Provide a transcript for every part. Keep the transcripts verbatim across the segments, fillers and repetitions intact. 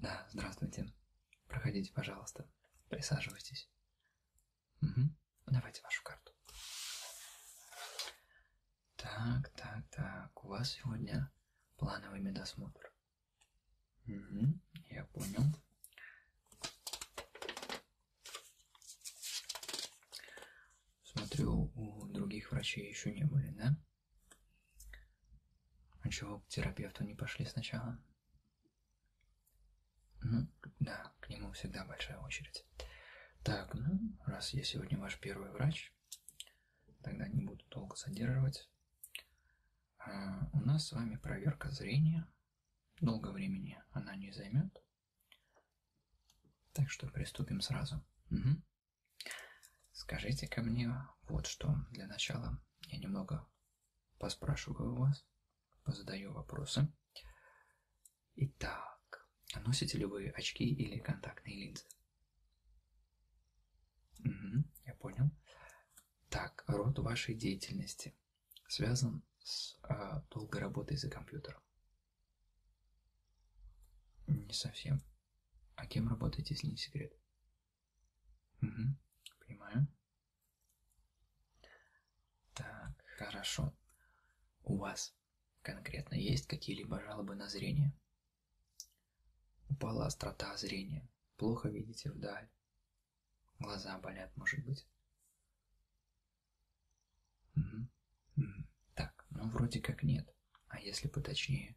Да, здравствуйте. Проходите, пожалуйста. Присаживайтесь. Угу. Давайте вашу карту. Так, так, так. У вас сегодня плановый медосмотр. Угу. Я понял. Смотрю, у других врачей еще не были, да? А чего к терапевту не пошли сначала? Ну, да, к нему всегда большая очередь. Так, ну, раз я сегодня ваш первый врач, тогда не буду долго задерживать. А, у нас с вами проверка зрения. Долго времени она не займет. Так что приступим сразу. Угу. Скажите-ка мне вот что. Для начала я немного поспрашиваю вас, позадаю вопросы. Итак, носите ли вы очки или контактные линзы? Угу, я понял. Так, род вашей деятельности связан с э, долгой работой за компьютером? Не совсем. А кем работаете, если не секрет? Угу, понимаю. Так, хорошо. У вас конкретно есть какие-либо жалобы на зрение? Упала острота зрения, плохо видите вдаль, глаза болят, может быть? Угу. Угу. Так, ну вроде как нет. А если поточнее?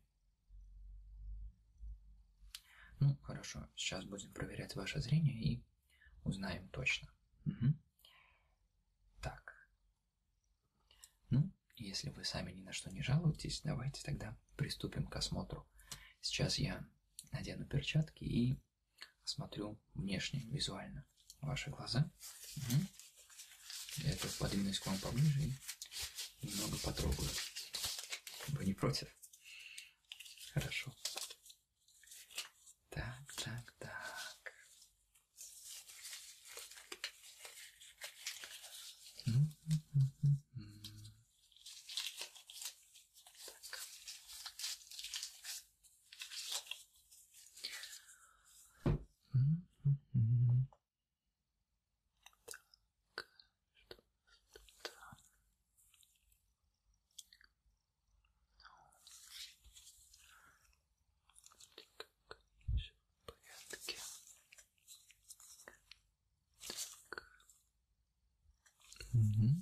Ну, хорошо, сейчас будем проверять ваше зрение и узнаем точно. Угу. Так. Ну, если вы сами ни на что не жалуетесь, давайте тогда приступим к осмотру. Сейчас я надену перчатки и осмотрю внешне, визуально ваши глаза. Угу. Для этого подвинусь к вам поближе и немного потрогаю. Вы не против? Хорошо. Так, так, так. Так. Так, что тут? Все в порядке. Так. Угу.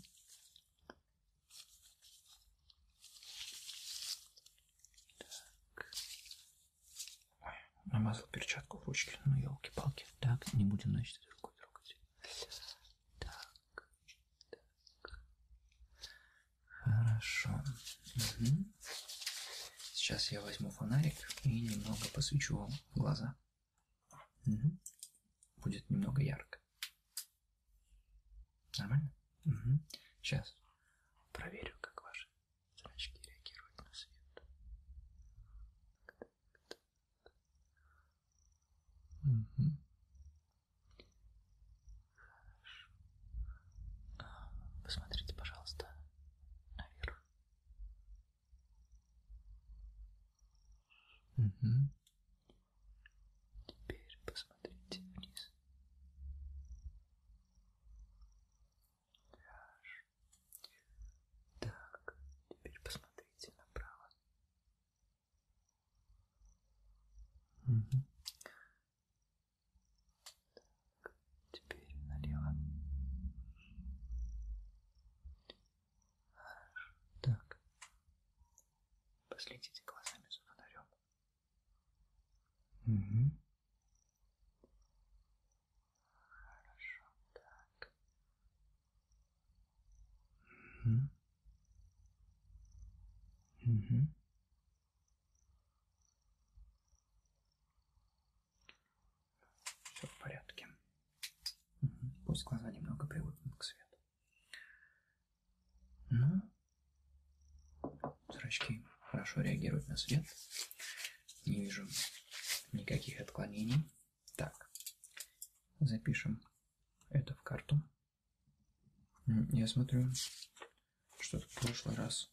Так. Ой, намазал перчатку в ручки, ну елки-палки. Так, не будем, значит, рукой трогать. Так, так. Хорошо. Угу. Сейчас я возьму фонарик и немного посвечу вам в глаза. Угу. Будет немного ярко. Нормально? Угу. Сейчас проверю, как ваши зрачки реагируют на свет. Угу. Хорошо. Посмотрите, пожалуйста, наверх. Угу. Теперь посмотрите вниз. Хорошо. Так, теперь посмотрите направо. Угу. Так, теперь налево. Хорошо. Так. Последите глазами за фонарем. Угу. Хорошо. Так. Угу. Угу. Все в порядке. Угу. Пусть глаза немного привыкнут к свету. Ну, зрачки хорошо реагируют на свет. Не вижу никаких отклонений. Так, запишем это в карту. Я смотрю, что в прошлый раз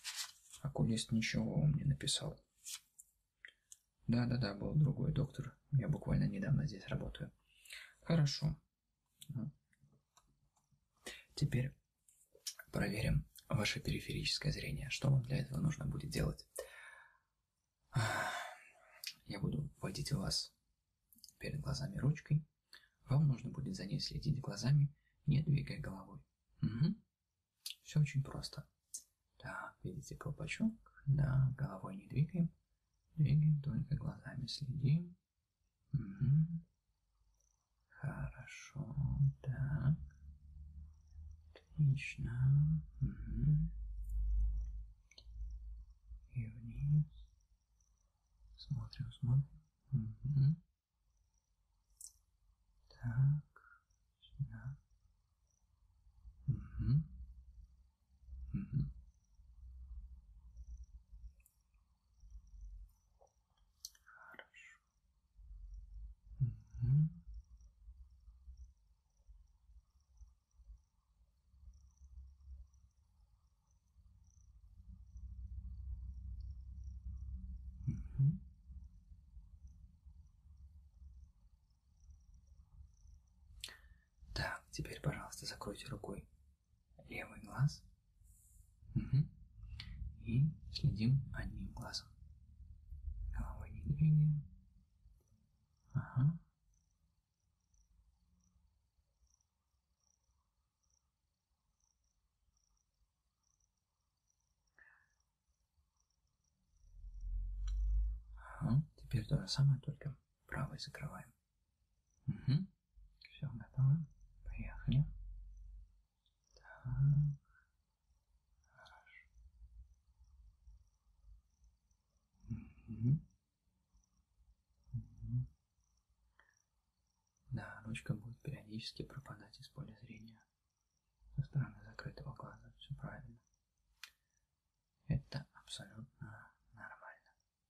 окулист ничего вам не написал. Да-да-да, был другой доктор, Я буквально недавно здесь работаю. Хорошо. Теперь проверим ваше периферическое зрение. Что вам для этого нужно будет делать? Я буду вводить у вас перед глазами ручкой. Вам нужно будет за ней следить глазами, не двигая головой. Угу. Все очень просто. Так, видите колпачок? Да, головой не двигаем. Двигаем только глазами, следим. Угу. Хорошо, так. Отлично. Угу. И вниз. Смотрим, смотрим. Угу. Так. Сюда. Угу. Угу. Хорошо. Угу. Угу. Так, теперь, пожалуйста, закройте рукой левый глаз. Угу. И следим одним глазом. Головой не двигаем. Ага. Ага. Теперь то же самое, только правый закрываем. Угу. Все, готово. Поехали. Так. Хорошо. Угу. Угу. Да, ручка будет периодически пропадать из поля зрения со стороны закрытого глаза. Все правильно. Это абсолютно нормально.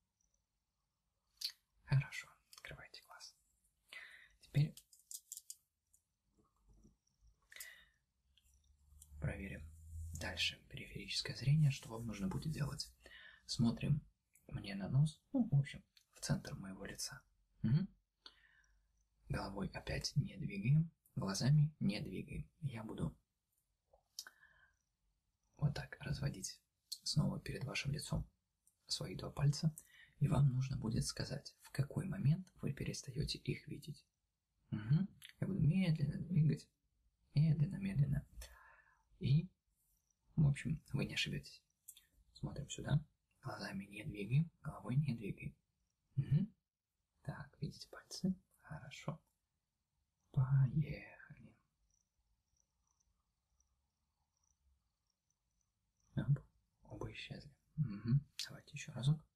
Хорошо, открывайте глаз. Теперь проверим дальше периферическое зрение. Что вам нужно будет делать? Смотрим мне на нос, ну, в общем, в центр моего лица. Угу. Головой опять не двигаем, глазами не двигаем. Я буду вот так разводить снова перед вашим лицом свои два пальца, и вам нужно будет сказать, в какой момент вы перестаете их видеть. Угу. Я буду медленно двигать, медленно, медленно. И, в общем, вы не ошибетесь. Смотрим сюда, глазами не двигаем, головой не двигаем. Угу. Так, видите пальцы? Хорошо. Поехали. Оп, оба исчезли. Угу. Давайте еще разок.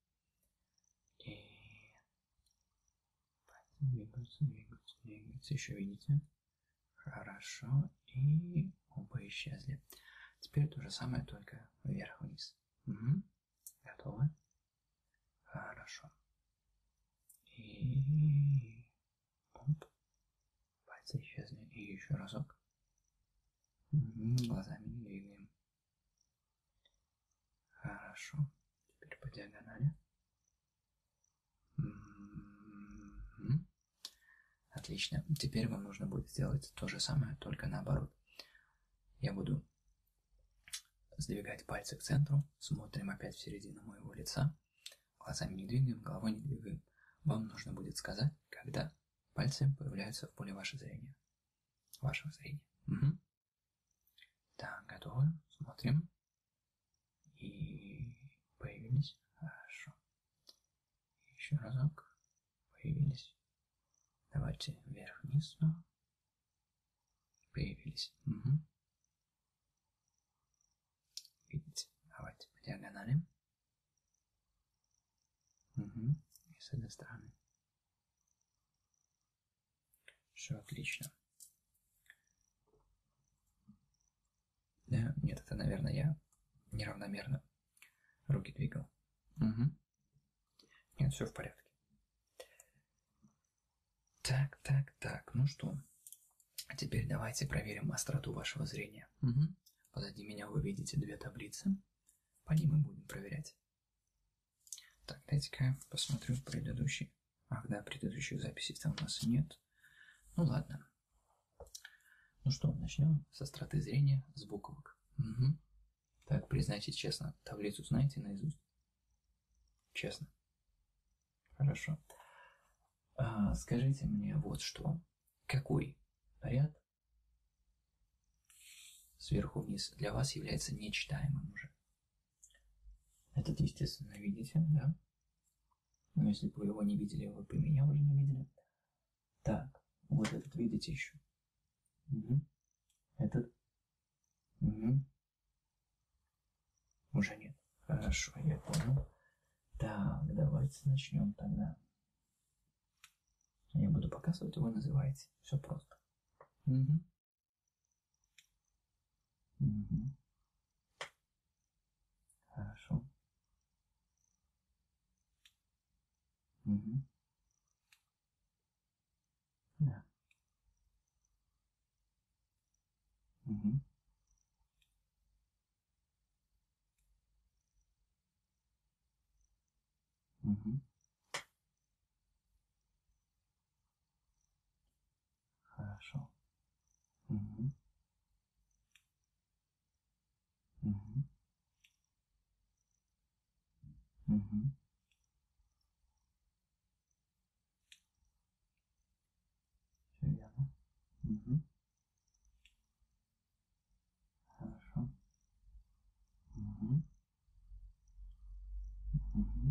И пальцы двигаются, двигаются, двигаются. Еще видите? Хорошо. И оба исчезли. Теперь то же самое, только вверх-вниз. Угу. Готовы? Хорошо. И оп. Пальцы исчезли. И еще разок. Угу. Глазами не двигаем. Хорошо. Теперь по диагонали. Угу. Отлично. Теперь вам нужно будет сделать то же самое, только наоборот. Я буду сдвигать пальцы к центру. Смотрим опять в середину моего лица. Глазами не двигаем, головой не двигаем. Вам нужно будет сказать, когда пальцы появляются в поле вашего зрения. Вашего зрения. Угу. Так, готовы. Смотрим. И появились. Хорошо. Еще разок. Появились. Давайте вверх-вниз. Появились. Угу. Видите? Давайте по диагонали. Угу. И с этой стороны. Все отлично. Да, нет, это, наверное, я неравномерно руки двигал. Угу. Нет, все в порядке. Так, так, так, ну что? А теперь давайте проверим остроту вашего зрения. Угу. Позади меня вы видите две таблицы. По ним мы будем проверять. Так, дайте-ка я посмотрю предыдущий Ах да, предыдущих записей там у нас нет. Ну ладно. Ну что, начнем с остроты зрения с буквок. Угу. Так, признайтесь честно, таблицу знаете наизусть? Честно. Хорошо. А, скажите мне вот что. Какой ряд сверху вниз для вас является нечитаемым уже? Этот, естественно, видите, да? Но если бы вы его не видели, вы бы меня уже не видели. Так, вот этот видите еще? Угу. Этот? Угу. Уже нет. Хорошо, я понял. Так, давайте начнем тогда. Я буду показывать, вы называете. Все просто. Угу. Угу. Хорошо. Угу. Да. Угу. Угу. Хорошо. Угу. Угу. Угу. Все верно. Угу. Хорошо. Угу. Угу.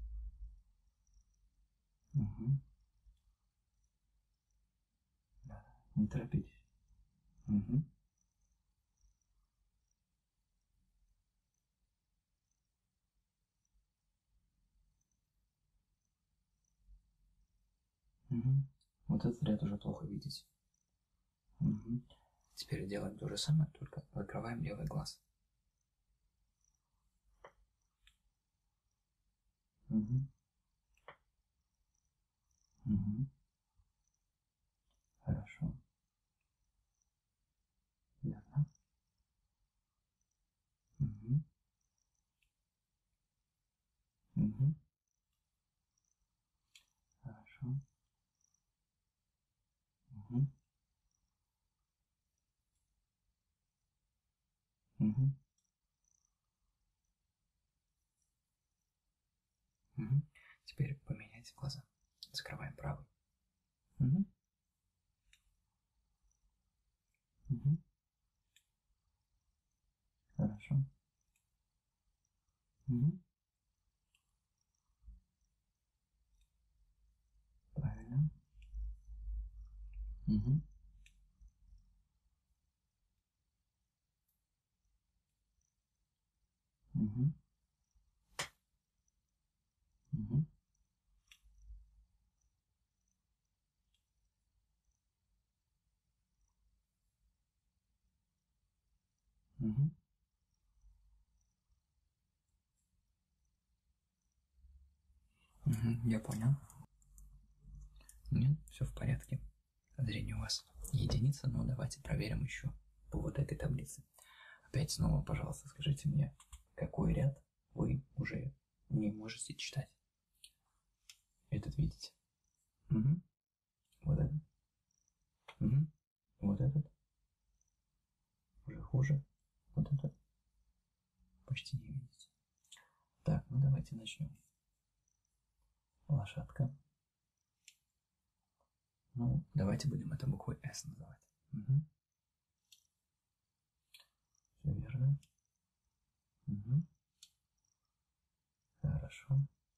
Угу. Да. Не торопитесь. Угу. Угу. Вот этот ряд уже плохо видите. Угу. Теперь делаем то же самое, только закрываем левый глаз. Угу. Угу. Хорошо. Верно. Угу. Угу. Хорошо. Угу. Угу. Угу. Теперь поменяйте глаза. Закрываем правый. Угу. Угу. Хорошо. Угу. Правильно. Угу. Угу. Угу. Угу. Угу. Я понял. Нет, все в порядке. Зрение у вас единица, но давайте проверим еще по вот этой таблице. Опять снова, пожалуйста, скажите мне, какой ряд вы уже не можете читать. Этот видите? Угу. Вот этот. Угу. Вот этот. Уже хуже. Вот этот. Почти не видите. Так, ну давайте начнем. Лошадка. Ну, давайте будем это буквой S называть. Угу. Все верно. Угу. Хорошо.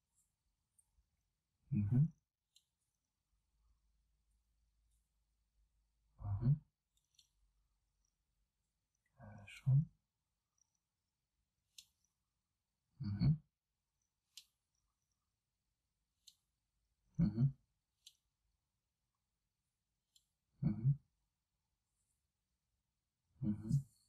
Угу. Угу. Хорошо. Угу. Угу. Угу. Угу.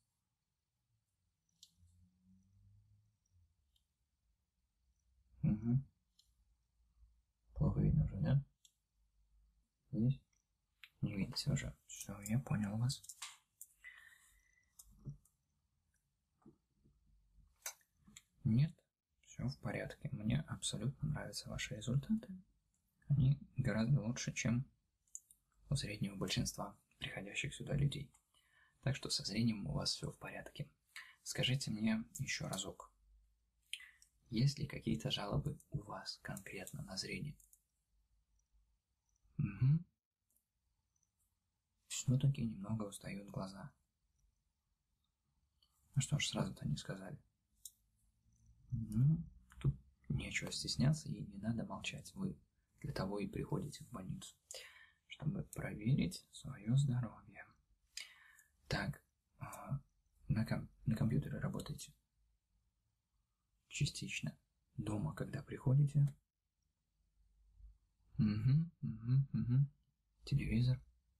Угу. Плохо видно уже, да? Здесь? Не видите уже. Все, я понял вас. Нет, все в порядке. Мне абсолютно нравятся ваши результаты. они гораздо лучше, чем у среднего большинства приходящих сюда людей. Так что со зрением у вас все в порядке. Скажите мне еще разок, есть ли какие-то жалобы у вас конкретно на зрение? Угу. Все-таки немного устают глаза. Ну что ж, сразу-то не сказали. Ну, тут нечего стесняться и не надо молчать. Вы для того и приходите в больницу, чтобы проверить свое здоровье. Так, на, ком- на компьютере работаете? Частично. Дома, когда приходите? Угу, угу, угу. Телевизор.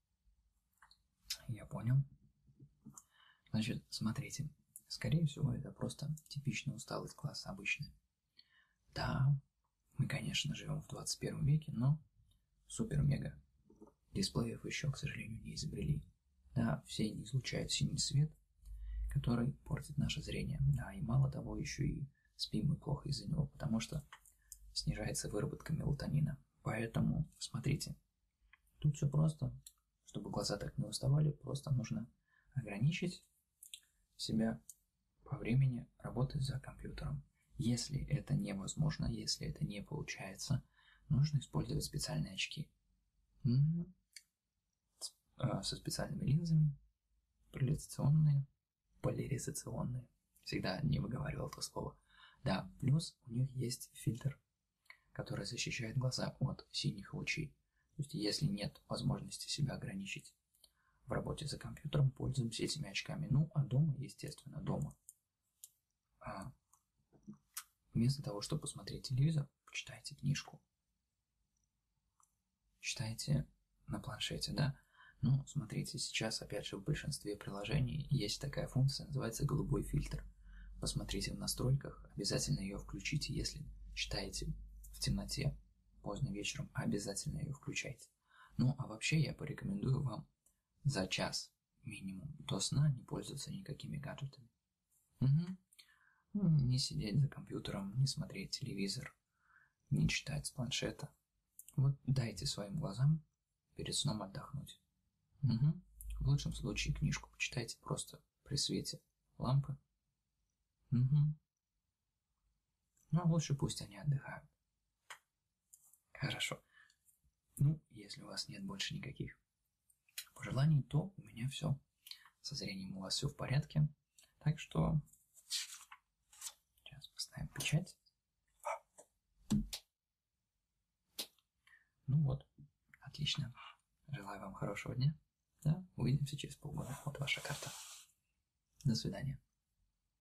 Я понял. Значит, смотрите. Скорее всего, это просто типичная усталость глаз обычная. Да, мы, конечно, живем в двадцать первом веке, но супер-мега дисплеев еще, к сожалению, не изобрели. Да, все они излучают синий свет, который портит наше зрение. Да, и мало того, еще и спим мы плохо из-за него, потому что снижается выработка мелатонина. Поэтому, смотрите, тут все просто. Чтобы глаза так не уставали, просто нужно ограничить себя по времени работы за компьютером. Если это невозможно, если это не получается, нужно использовать специальные очки. Угу. Со специальными линзами, поляризационные, поляризационные. Всегда не выговаривал это слово. Да, плюс у них есть фильтр, который защищает глаза от синих лучей. То есть, если нет возможности себя ограничить в работе за компьютером, пользуемся этими очками. Ну, а дома, естественно, дома. А вместо того, чтобы посмотреть телевизор, почитайте книжку. Читайте на планшете, да? Ну, смотрите, сейчас, опять же, в большинстве приложений есть такая функция, называется голубой фильтр. Посмотрите в настройках, обязательно ее включите, если читаете в темноте поздно вечером, обязательно ее включайте. Ну, а вообще я порекомендую вам за час минимум до сна не пользоваться никакими гаджетами. Угу. Ну, не сидеть за компьютером, не смотреть телевизор, не читать с планшета. Вот дайте своим глазам перед сном отдохнуть. Угу. В лучшем случае книжку почитайте просто при свете лампы. Угу. Ну, а лучше пусть они отдыхают. Хорошо. Ну, если у вас нет больше никаких пожеланий, то у меня все. Со зрением у вас все в порядке. Так что сейчас поставим печать. Ну вот, отлично. Желаю вам хорошего дня. Да, увидимся через полгода. Вот ваша карта. До свидания.